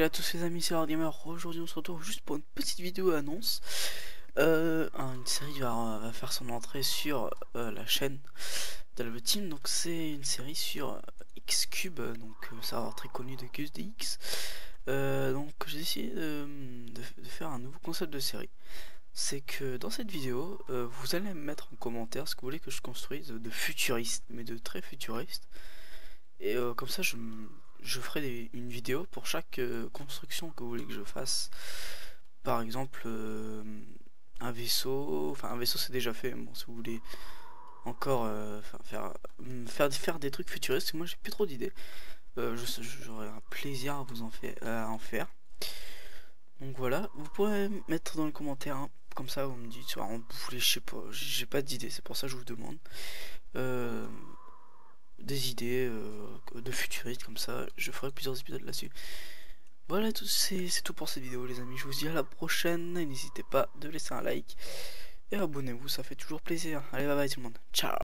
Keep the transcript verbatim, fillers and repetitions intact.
Salut à tous les amis, c'est LordGamer. Aujourd'hui on se retrouve juste pour une petite vidéo annonce. Euh, une série va, va faire son entrée sur euh, la chaîne d'Alveteam. Donc c'est une série sur euh, X-Cube, donc euh, serveur très connu de Q S D X. Euh, donc j'ai décidé de, de, de faire un nouveau concept de série. C'est que dans cette vidéo, euh, vous allez me mettre en commentaire ce que vous voulez que je construise de futuriste, mais de très futuriste. Et euh, comme ça je, je ferai des, une vidéo pour chaque euh, construction que vous voulez que je fasse. Par exemple euh, un vaisseau, enfin un vaisseau c'est déjà fait, bon si vous voulez encore euh, faire, faire, faire des trucs futuristes, moi j'ai plus trop d'idées. euh, J'aurai un plaisir à vous en, fait, à en faire. Donc voilà, vous pourrez mettre dans les commentaires, hein, comme ça vous me dites, soit vous voulez, je sais pas, j'ai pas d'idées, c'est pour ça que je vous demande. Euh, des idées euh, de futuristes comme ça, je ferai plusieurs épisodes là-dessus. Voilà, c'est tout pour cette vidéo les amis, je vous dis à la prochaine, n'hésitez pas de laisser un like et abonnez-vous, ça fait toujours plaisir. Allez, bye bye tout le monde, ciao.